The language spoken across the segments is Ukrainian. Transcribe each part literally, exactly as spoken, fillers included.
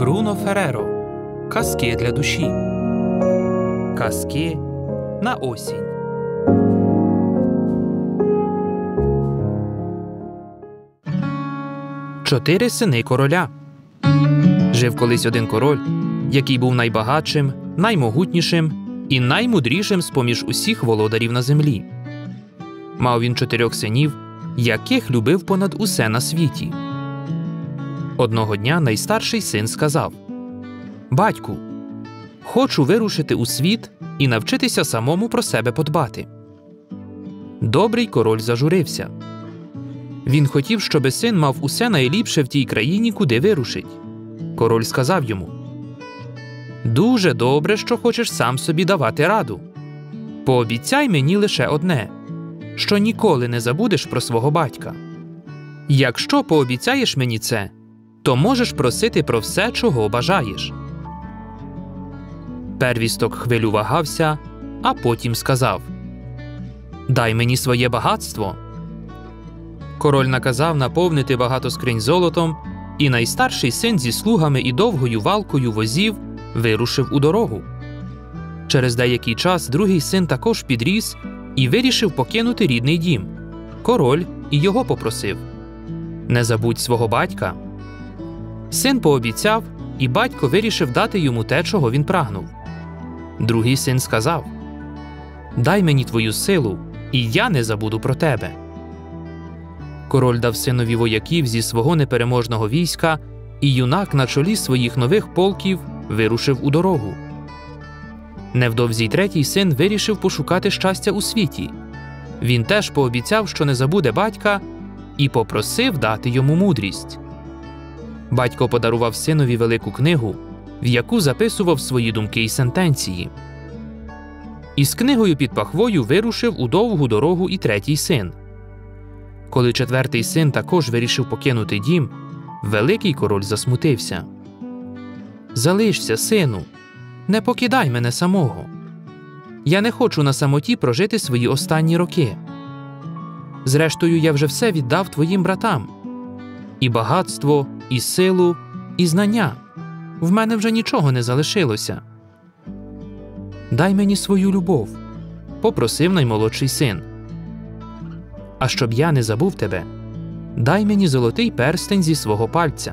Бруно Ферреро. Казки для душі. Казки на осінь. Чотири сини короля. Жив колись один король, який був найбагатшим, наймогутнішим і наймудрішим з-поміж усіх володарів на землі. Мав він чотирьох синів, яких любив понад усе на світі. Одного дня найстарший син сказав: «Батьку, хочу вирушити у світ і навчитися самому про себе подбати». Добрий король зажурився. Він хотів, щоби син мав усе найліпше в тій країні, куди вирушить. Король сказав йому: «Дуже добре, що хочеш сам собі давати раду. Пообіцяй мені лише одне, що ніколи не забудеш про свого батька. Якщо пообіцяєш мені це, то можеш просити про все, чого бажаєш». Первісток хвилю вагався, а потім сказав: «Дай мені своє багатство». Король наказав наповнити багато скринь золотом, і найстарший син зі слугами і довгою валкою возів вирушив у дорогу. Через деякий час другий син також підріс і вирішив покинути рідний дім. Король і його попросив: «Не забудь свого батька». Син пообіцяв, і батько вирішив дати йому те, чого він прагнув. Другий син сказав: «Дай мені твою силу, і я не забуду про тебе». Король дав синові вояків зі свого непереможного війська, і юнак на чолі своїх нових полків вирушив у дорогу. Невдовзі й третій син вирішив пошукати щастя у світі. Він теж пообіцяв, що не забуде батька, і попросив дати йому мудрість. Батько подарував синові велику книгу, в яку записував свої думки й сентенції. Із книгою під пахвою вирушив у довгу дорогу і третій син. Коли четвертий син також вирішив покинути дім, великий король засмутився. «Залишся, сину, не покидай мене самого. Я не хочу на самоті прожити свої останні роки. Зрештою, я вже все віддав твоїм братам. І багатство, і силу, і знання. В мене вже нічого не залишилося. Дай мені свою любов», – попросив наймолодший син. «А щоб я не забув тебе, дай мені золотий перстень зі свого пальця».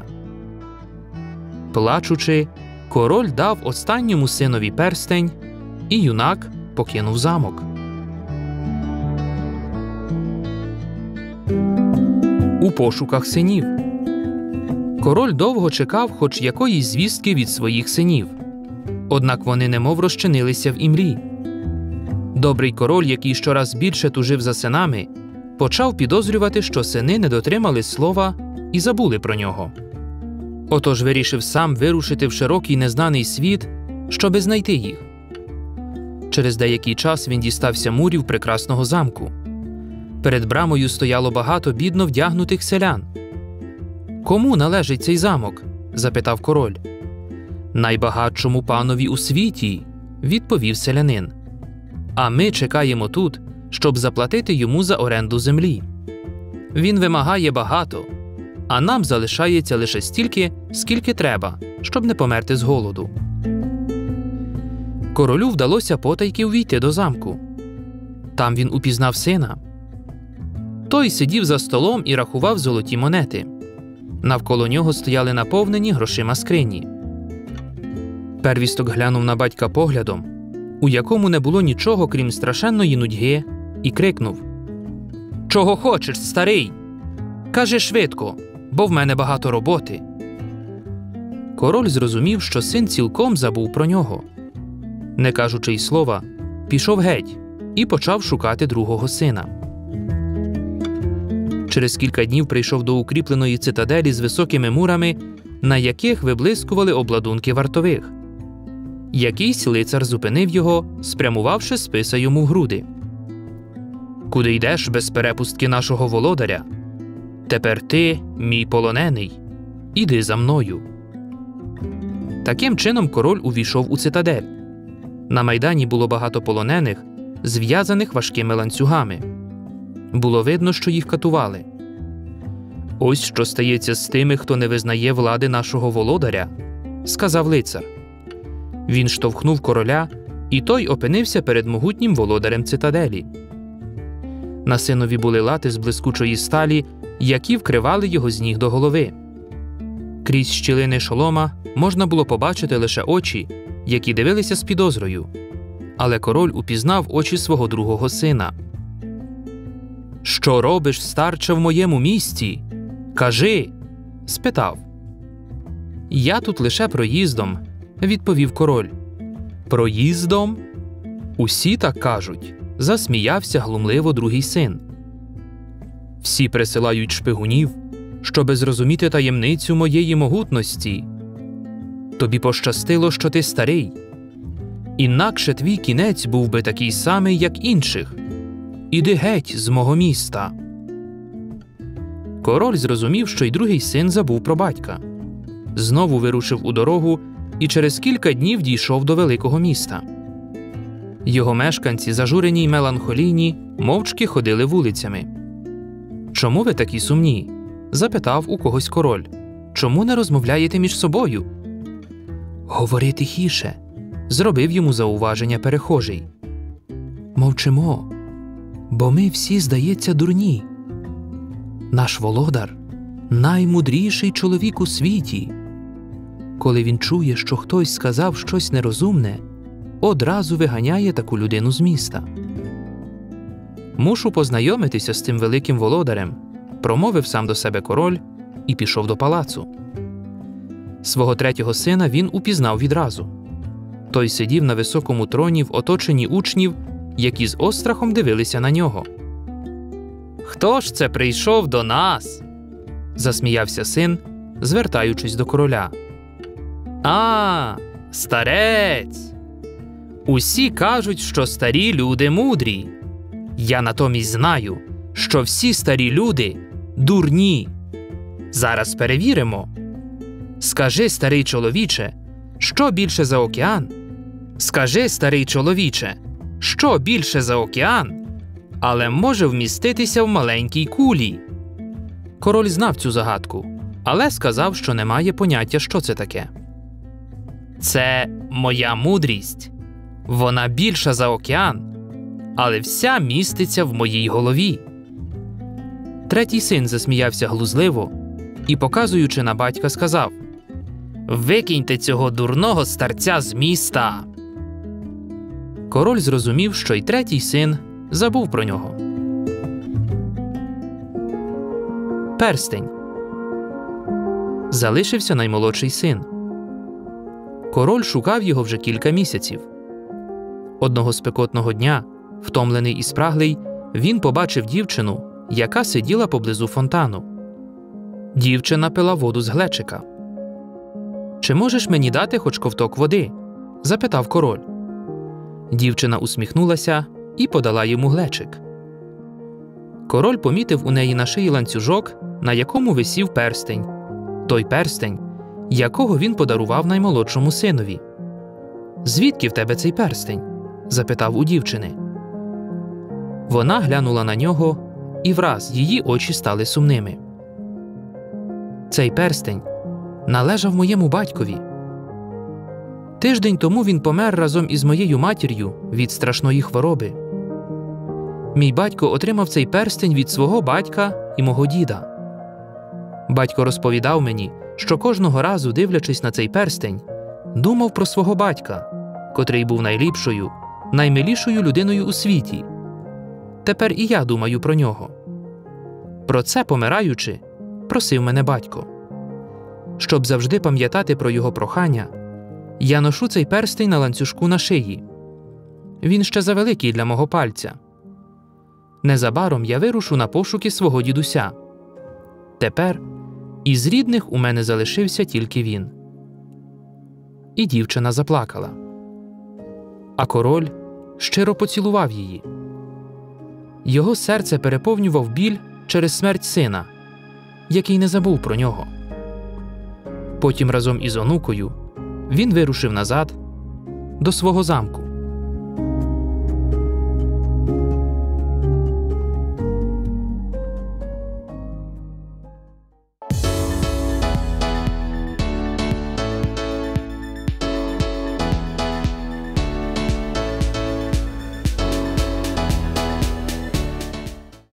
Плачучи, король дав останньому синові перстень, і юнак покинув замок. У пошуках синів. Король довго чекав хоч якоїсь звістки від своїх синів. Однак вони немов розчинилися в імлі. Добрий король, який щораз більше тужив за синами, почав підозрювати, що сини не дотримали слова і забули про нього. Отож вирішив сам вирушити в широкий незнаний світ, щоби знайти їх. Через деякий час він дістався мурів прекрасного замку. Перед брамою стояло багато бідно вдягнутих селян. «Кому належить цей замок?» – запитав король. «Найбагатшому панові у світі», – відповів селянин. «А ми чекаємо тут, щоб заплатити йому за оренду землі. Він вимагає багато, а нам залишається лише стільки, скільки треба, щоб не померти з голоду». Королю вдалося потайки увійти до замку. Там він упізнав сина. Той сидів за столом і рахував золоті монети. Навколо нього стояли наповнені грошима скрині. Первісток глянув на батька поглядом, у якому не було нічого, крім страшенної нудьги, і крикнув: «Чого хочеш, старий? Кажи швидко, бо в мене багато роботи». Король зрозумів, що син цілком забув про нього. Не кажучи й слова, пішов геть і почав шукати другого сина. Через кілька днів прийшов до укріпленої цитаделі з високими мурами, на яких виблискували обладунки вартових. Якийсь лицар зупинив його, спрямувавши списа йому в груди. «Куди йдеш без перепустки нашого володаря? Тепер ти, мій полонений, іди за мною». Таким чином король увійшов у цитадель. На майдані було багато полонених, зв'язаних важкими ланцюгами. Було видно, що їх катували. «Ось що стається з тими, хто не визнає влади нашого володаря», – сказав лицар. Він штовхнув короля, і той опинився перед могутнім володарем цитаделі. На синові були лати з блискучої сталі, які вкривали його з ніг до голови. Крізь щілини шолома можна було побачити лише очі, які дивилися з підозрою. Але король упізнав очі свого другого сина. «Що робиш, старче, в моєму місті? Кажи!» – спитав. «Я тут лише проїздом», – відповів король. «Проїздом? Усі так кажуть», – засміявся глумливо другий син. «Всі присилають шпигунів, щоби зрозуміти таємницю моєї могутності. Тобі пощастило, що ти старий. Інакше твій кінець був би такий самий, як інших. Іди геть з мого міста». Король зрозумів, що й другий син забув про батька. Знову вирушив у дорогу і через кілька днів дійшов до великого міста. Його мешканці, зажурені й меланхолійні, мовчки ходили вулицями. «Чому ви такі сумні?» – запитав у когось король. «Чому не розмовляєте між собою?» «Говори тихіше», – зробив йому зауваження перехожий. «Мовчимо, бо ми всі, здається, дурні. Наш володар – наймудріший чоловік у світі. Коли він чує, що хтось сказав щось нерозумне, одразу виганяє таку людину з міста». «Мушу познайомитися з цим великим володарем», – промовив сам до себе король і пішов до палацу. Свого третього сина він упізнав відразу. Той сидів на високому троні в оточенні учнів, які з острахом дивилися на нього. «Хто ж це прийшов до нас?» – засміявся син, звертаючись до короля. «А, старець! Усі кажуть, що старі люди мудрі. Я натомість знаю, що всі старі люди дурні. Зараз перевіримо. Скажи, старий чоловіче, що більше за океан? Скажи, старий чоловіче, що більше за океан, але може вміститися в маленькій кулі?» Король знав цю загадку, але сказав, що не має поняття, що це таке. «Це моя мудрість. Вона більша за океан, але вся міститься в моїй голові». Третій син засміявся глузливо і, показуючи на батька, сказав: «Викиньте цього дурного старця з міста!» Король зрозумів, що й третій син забув про нього. Перстень. Залишився наймолодший син. Король шукав його вже кілька місяців. Одного спекотного дня, втомлений і спраглий, він побачив дівчину, яка сиділа поблизу фонтану. Дівчина пила воду з глечика. «Чи можеш мені дати хоч ковток води?» – запитав король. Дівчина усміхнулася і подала йому глечик. Король помітив у неї на шиї ланцюжок, на якому висів перстень. Той перстень, якого він подарував наймолодшому синові. «Звідки в тебе цей перстень?» – запитав у дівчини. Вона глянула на нього, і враз її очі стали сумними. «Цей перстень належав моєму батькові. Тиждень тому він помер разом із моєю матір'ю від страшної хвороби. Мій батько отримав цей перстень від свого батька і мого діда. Батько розповідав мені, що кожного разу, дивлячись на цей перстень, думав про свого батька, котрий був найліпшою, наймилішою людиною у світі. Тепер і я думаю про нього. Про це, помираючи, просив мене батько. Щоб завжди пам'ятати про його прохання, я ношу цей перстень на ланцюжку на шиї. Він ще завеликий для мого пальця. Незабаром я вирушу на пошуки свого дідуся. Тепер із рідних у мене залишився тільки він». І дівчина заплакала. А король щиро поцілував її. Його серце переповнював біль через смерть сина, який не забув про нього. Потім разом із онукою він вирушив назад до свого замку.